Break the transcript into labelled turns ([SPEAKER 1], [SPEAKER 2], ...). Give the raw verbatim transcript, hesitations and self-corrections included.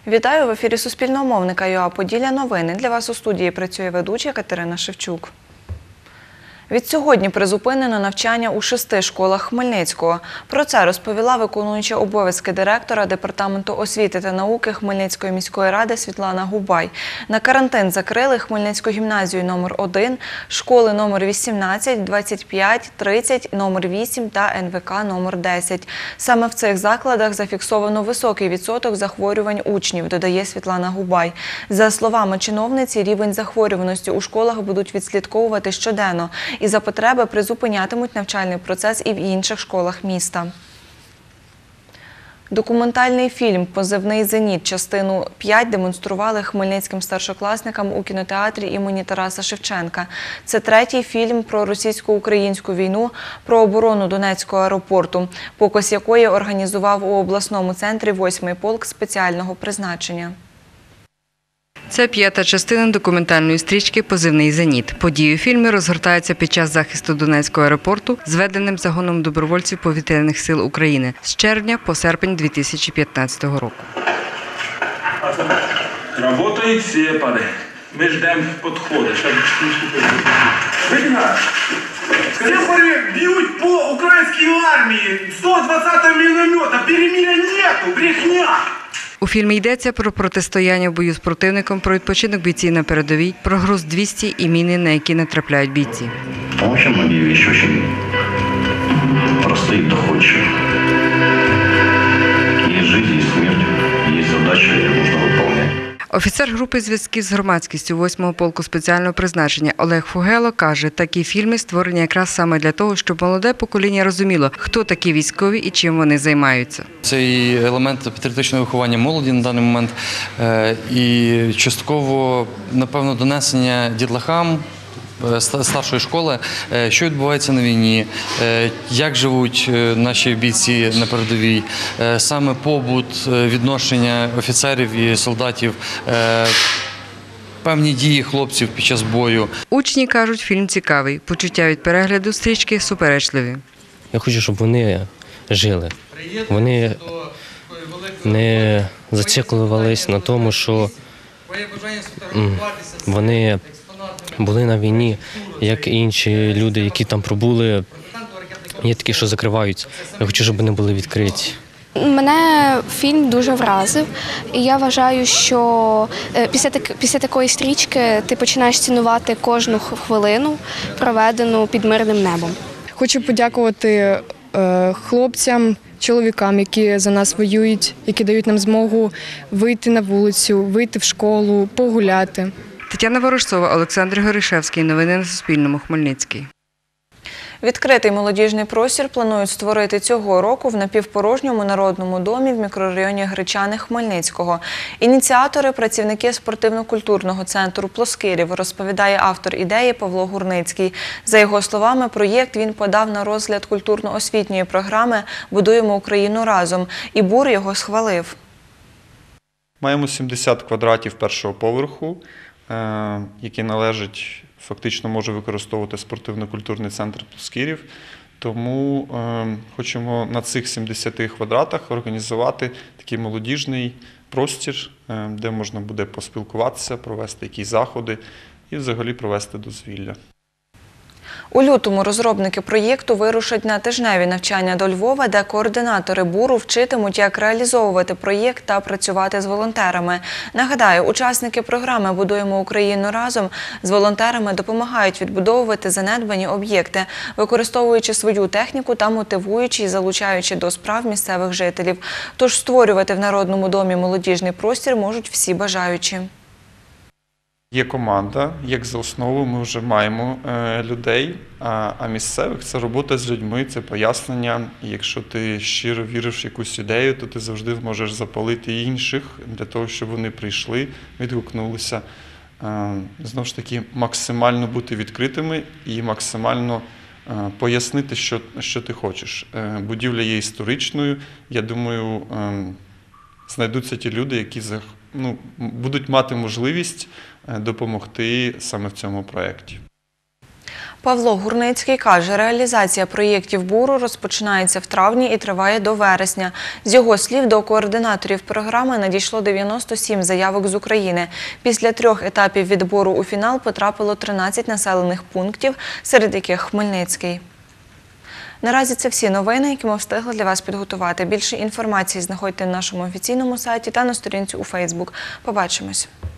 [SPEAKER 1] Вітаю в ефірі Суспільного мовника ЮА Поділля новини. Для вас у студії працює ведуча Катерина Шевчук. Відсьогодні призупинено навчання у шести школах Хмельницького. Про це розповіла виконуюча обов'язки директора Департаменту освіти та науки Хмельницької міської ради Світлана Губай. На карантин закрили Хмельницьку гімназію номер один, школи номер вісімнадцять, двадцять п'ять, тридцять, номер вісім та ен ве ка номер десять. Саме в цих закладах зафіксовано високий відсоток захворювань учнів, додає Світлана Губай. За словами чиновниці, рівень захворюваності у школах будуть відслідковувати щоденно і за потреби призупинятимуть навчальний процес і в інших школах міста. Документальний фільм «Позивний Зеніт» частину п'ять демонстрували хмельницьким старшокласникам у кінотеатрі імені Тараса Шевченка. Це третій фільм про російсько-українську війну, про оборону Донецького аеропорту, показ якої організував у обласному центрі восьмий полк спеціального призначення.
[SPEAKER 2] Це п'ята частина документальної стрічки «Позивний Зеніт». Події у фільмі розгортаються під час захисту Донецького аеропорту, зведеним загоном добровольців Повітряних сил України з червня по серпень дві тисячі п'ятнадцятого року.
[SPEAKER 3] Працюють сепари. Ми чекаємо підходу.
[SPEAKER 4] Сепари б'ють по українській армії. сто двадцятого міномета. Перемир'я нету. Брехня.
[SPEAKER 2] У фільмі йдеться про протистояння в бою з противником, про відпочинок бійців на передовій, про груз двісті і міни, на які натрапляють бійці.
[SPEAKER 5] А вообще многие вещи очень простые и доходчивые. Есть жизнь, есть смерть, есть задача, ее нужно выполнять.
[SPEAKER 2] Офіцер групи зв'язків з громадськістю восьмого полку спеціального призначення Олег Фугело каже, такі фільми створені якраз саме для того, щоб молоде покоління розуміло, хто такі військові і чим вони займаються.
[SPEAKER 6] Це і елемент патріотичного виховання молоді на даний момент, і частково, напевно, донесення дітлахам старшої школи, що відбувається на війні, як живуть наші бійці на передовій, саме побут, відношення офіцерів і солдатів, певні дії хлопців під час бою.
[SPEAKER 2] Учні кажуть, фільм цікавий, почуття від перегляду стрічки суперечливі.
[SPEAKER 7] Я хочу, щоб вони жили. Вони не зациклювалися на тому, що вони були на війні, як інші люди, які там пробули. Є такі, що закриваються. Я хочу, щоб вони були відкриті.
[SPEAKER 8] Мене фільм дуже вразив, і я вважаю, що після, після такої стрічки ти починаєш цінувати кожну хвилину, проведену під мирним небом.
[SPEAKER 9] Хочу подякувати хлопцям, чоловікам, які за нас воюють, які дають нам змогу вийти на вулицю, вийти в школу, погуляти.
[SPEAKER 2] Тетяна Ворожцова, Олександр Горішевський. Новини на Суспільному. Хмельницький.
[SPEAKER 1] Відкритий молодіжний простір планують створити цього року в напівпорожньому народному домі в мікрорайоні Гречани Хмельницького. Ініціатори – працівники спортивно-культурного центру «Плоскирів», розповідає автор ідеї Павло Гурницький. За його словами, проєкт він подав на розгляд культурно-освітньої програми «Будуємо Україну разом», і БУР його схвалив.
[SPEAKER 10] Маємо сімдесят квадратів першого поверху, який належить, фактично може використовувати спортивно-культурний центр «Плоскирів». Тому е, хочемо на цих сімдесяти квадратах організувати такий молодіжний простір, е, де можна буде поспілкуватися, провести якісь заходи і взагалі провести дозвілля.
[SPEAKER 1] У лютому розробники проєкту вирушать на тижневі навчання до Львова, де координатори БУРу вчитимуть, як реалізовувати проєкт та працювати з волонтерами. Нагадаю, учасники програми «Будуємо Україну разом» з волонтерами допомагають відбудовувати занедбані об'єкти, використовуючи свою техніку та мотивуючи і залучаючи до справ місцевих жителів. Тож створювати в Народному домі молодіжний простір можуть всі бажаючі.
[SPEAKER 10] Є команда, як за основу ми вже маємо е, людей, а, а місцевих – це робота з людьми, це пояснення. І якщо ти щиро віриш в якусь ідею, то ти завжди зможеш запалити інших для того, щоб вони прийшли, відгукнулися. Е, знову ж таки, максимально бути відкритими і максимально е, пояснити, що, що ти хочеш. Е, будівля є історичною, я думаю, е, знайдуться ті люди, які ну, будуть мати можливість допомогти саме в цьому проєкті.
[SPEAKER 1] Павло Гурницький каже, реалізація проєктів БУРу розпочинається в травні і триває до вересня. З його слів, до координаторів програми надійшло дев'яносто сім заявок з України. Після трьох етапів відбору у фінал потрапило тринадцять населених пунктів, серед яких Хмельницький. Наразі це всі новини, які ми встигли для вас підготувати. Більше інформації знаходьте на нашому офіційному сайті та на сторінці у Фейсбук. Побачимось!